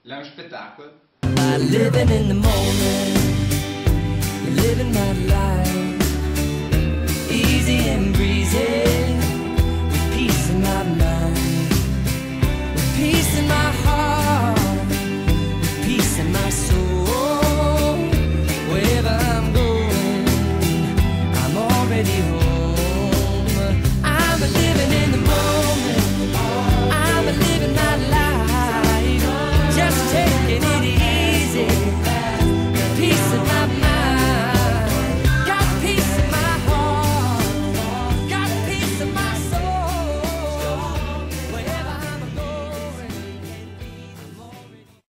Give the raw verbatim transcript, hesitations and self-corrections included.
Là un spettacolo. I living in the moment, living my life, easy and breezy.